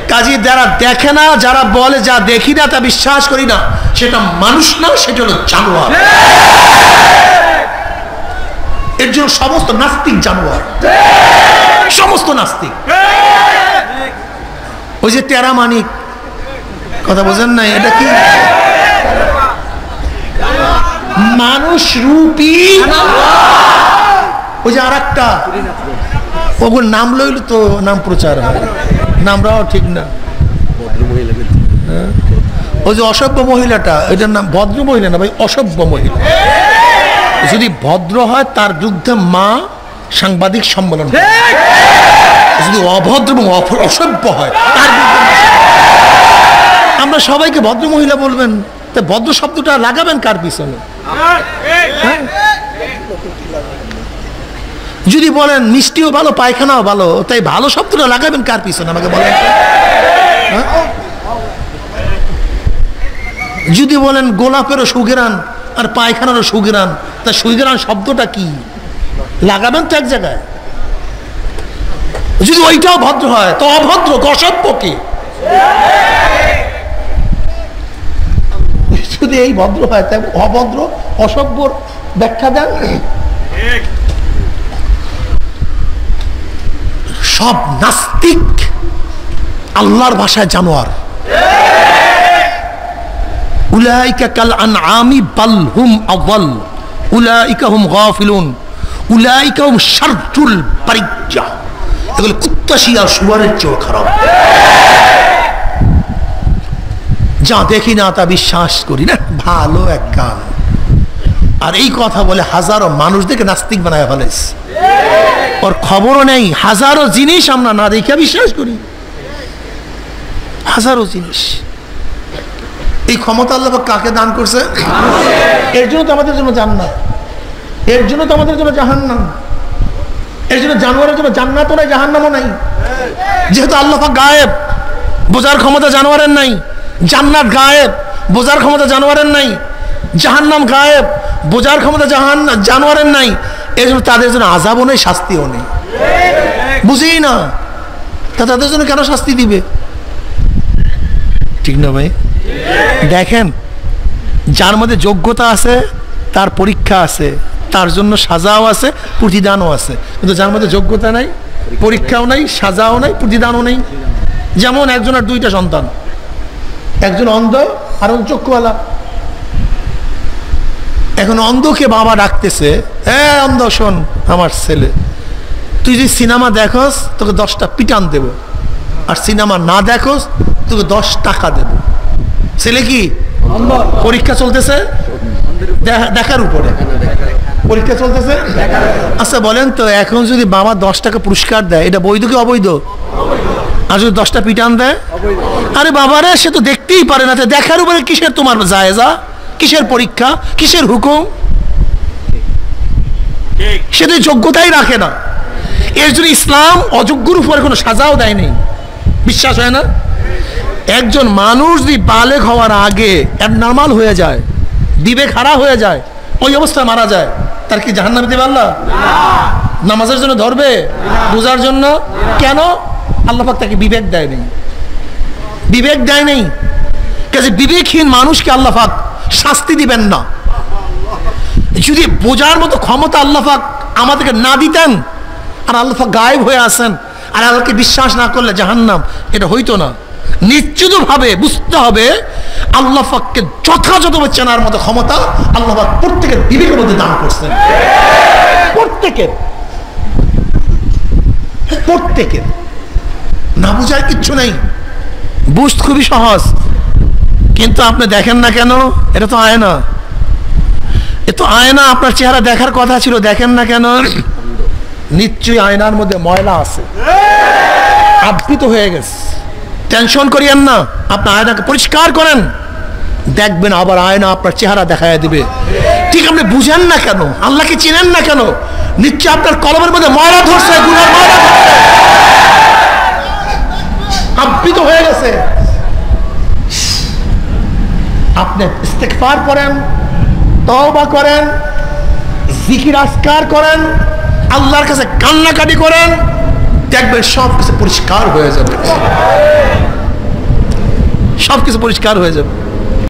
কাজী যারা দেখে না, যারা বলে যা দেখি না তা বিশ্বাস করি না, সেটা মানুষ না, সেটা হলো জানোয়ার। এর জন্য সমস্ত নাস্তিক জানোয়ার, সমস্ত নাস্তিক। ওই যে টেরা মানিক, কথা বোঝেন না? এটা কি মানুষ রূপী? ওই যে আর একটা, ওগুলো নাম লইল তো নাম প্রচার হয়, নামটাও ঠিক না। ওই যে অসভ্য মহিলাটা, এটার নাম ভদ্র মহিলা না ভাই, অসভ্য মহিলা। যদি ভদ্র হয় তার বিরুদ্ধে মা সাংবাদিক সম্মেলন, যদি অভদ্র এবং অসভ্য হয় তার বিরুদ্ধে। আমরা সবাইকে ভদ্র মহিলা বলবেন, তা ভদ্র শব্দটা লাগাবেন কার পিছনে? যদি বলেন মিষ্টিও ভালো পায়খানাও ভালো, তাই ভালো শব্দটা লাগাবেন কার পিছনে আমাকে বলেন? যদি বলেন গোলাপেরও সুঘেরান আর পায়খানারও সুঘেরান, তা সুঘেরান শব্দটা কি লাগাবেন তো এক জায়গায়। যদি ওইটাও ভদ্র হয় তো অভদ্র অসভ্য কি? যদি এই ভদ্র হয় তাই অভদ্র অসভ্যর ব্যাখ্যা দেন। সব নাস্তিক আল্লাহর ভাষায় জানোয়ার। উলাইকা কাল আনআমি বাল হুম আযাল উলাইকা হুম গাফিলুন উলাইকা হুম শাররুল বারিয়া। এগুলো কুত্তা শিয়াল শুয়ারের চেয়েও খারাপ। যা দেখি না তা বিশ্বাস করি না, ভালো এক গান। আর এই কথা বলে হাজারো মানুষদেরকে নাস্তিক বানায় ফেলেছে। ওর খবরও নেই, হাজারো জিনিস আমরা না দেখে বিশ্বাস করি, হাজারো জিনিস। এই ক্ষমতা আল্লাহ কাকে দান করছে? এর জন্য তো আমাদের জন্য জান্নাত, এর জন্য তো আমাদের জন্য জাহান্নাম। এর জন্য জানোয়ারের জন্য জান্নাতও নাই, জাহান্নামও নাই। যেহেতু আল্লাহ পাক গায়েব, বোঝার ক্ষমতা জানোয়ারের নাই। জান্নাত গায়েব, বোঝার ক্ষমতা জানোয়ারের নাই। জাহান্নাম গায়েব, বোঝার ক্ষমতা জানোয়ারের নাই। এর জন্য তাদের জন্য আযাবও নেই, শাস্তিও নেই। বুঝি না তা তাদের জন্য কেন শাস্তি দিবে? ঠিক না ভাই? দেখেন, যার মধ্যে যোগ্যতা আছে তার পরীক্ষা আছে, তার জন্য সাজাও আছে, প্রতিদানও আছে। কিন্তু যার মধ্যে যোগ্যতা নাই, পরীক্ষাও নাই, সাজাও নাই, প্রতিদানও নেই। যেমন একজনের দুইটা সন্তান, একজন অন্ধ আর একজন চক্ষুওয়ালা। এখন অন্ধকে বাবা ডাকতেছে, হ্যাঁ অন্ধ শোন আমার ছেলে, তুই যদি সিনেমা দেখোস তোকে 10টা পিটান দেব, আর সিনেমা না দেখোস তোকে 10 টাকা দেব। ছেলে কি পরীক্ষা চলতেছে? দেখার উপরে পরীক্ষা চলতেছে। আচ্ছা বলেন তো, এখন যদি বাবা 10 টাকা পুরস্কার দেয়, এটা বৈধ কি অবৈধ? আর যদি 10টা পিটান দেয়, আরে বাবারে সে তো দেখতেই পারে না, দেখার উপরে কিসের তোমার জায়েজা, কিসের পরীক্ষা, কিসের হুকুম? সে তো যোগ্যতাই রাখে না। এর জন্য ইসলাম অযোগ্যর উপরে কোনো সাজাও দেয়নি। বিশ্বাস হয় না? একজন মানুষ যদি বালেগ হওয়ার আগে অ্যাবনর্মাল হয়ে যায়, বিবেক হারা হয়ে যায়, ওই অবস্থায় মারা যায়, তার কি জাহান্নামে দিবে আল্লাহ? নামাজের জন্য ধরবে? বোঝার জন্য? কেন? আল্লাহ পাক তাকে বিবেক দেয় নেই, বিবেক দেয় নেই। কাজে বিবেকহীন মানুষকে আল্লাহ পাক শাস্তি দিবেন না। যদি বোঝার মতো ক্ষমতা আল্লাহ পাক আমাদেরকে না দিতেন, আর আল্লাহ পাক গায়েব হয়ে আসেন, আর আল্লাহকে বিশ্বাস না করলে জাহান্নাম, এটা হইতো না। নিশ্চিতভাবে বুঝতে হবে আল্লাহ পাককে যথাযথভাবে চেনার মতো ক্ষমতা আল্লাহ পাক প্রত্যেকের বিবেকের মধ্যে দান করছেন। প্রত্যেকের, প্রত্যেকের। না বুঝার কিচ্ছু নেই, বুঝতে খুবই সহজ। কিন্তু আপনি দেখেন না কেন? এটা তো আয়না, এ তো আয়না। আপনার চেহারা দেখার কথা ছিল, দেখেন না কেন? নিশ্চয়ই আয়নার মধ্যে ময়লা আছে, আবৃত হয়ে গেছে। টেনশন করিয়েন না, আপনি আয়নাকে পরিষ্কার করেন, দেখবেন আবার আয়না আপনার চেহারা দেখায় দিবে। ঠিক আপনি বুঝেন না কেন? আল্লাহকে চিনেন না কেন? নিশ্চয় আপনার কলমের মধ্যে ময়লা ধরছে, গুনার ময়লা ধরছে, আবৃত হয়ে গেছে। আপনি ইস্তেগফার করেন, তওবা করেন, জিকির আজকার করেন, আল্লাহর কাছে কান্নাকাটি করেন, দেখবেন সব কিছু পরিষ্কার হয়ে যাবে। সব কিছু পরিষ্কার হয়ে যাবে।